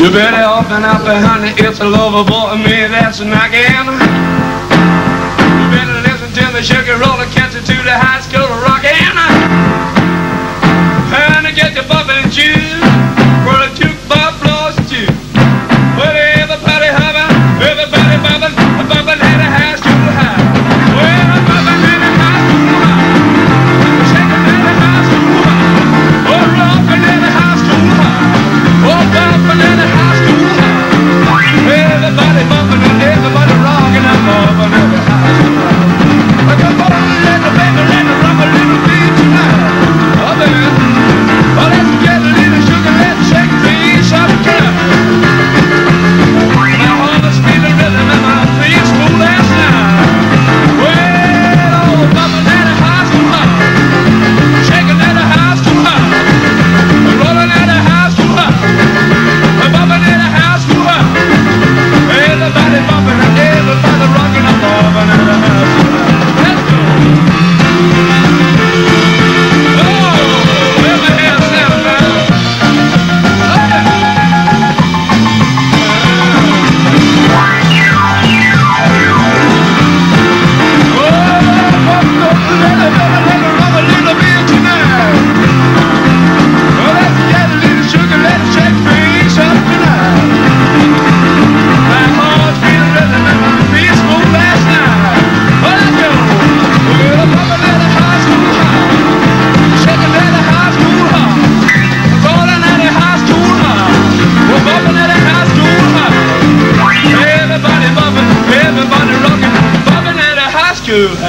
You better up and out behind it, it's a lovable to me that's knocking. You better listen to the sugar roller, catch it to the high school rocking. And to get your bumping and juice, where the jukebox blows too. Well, everybody humming, everybody bumping, bumping at the high school high. Well, I'm bumping at the high school high, shaking at the high school high, oh, rocking at the high school high, oh, bumping at the high school high. Everybody bumping and everybody rocking, I'm bumping at the high school high. Come on, let the baby, let the rock a little bit tonight. Oh, baby, oh, let's get a little sugar, let's shake things up tonight. My heart is feeling rhythm and my feet smooth last night. Well, oh, bumping at the high school high, shaking at the high school high, rolling at the high school high, bumping at the high school high. Everybody bumping and everybody rocking, I'm bumping at the high school high. Let's go. Oh, let me hear a snap now. Everybody bumping, everybody rocking, bumping at a high school.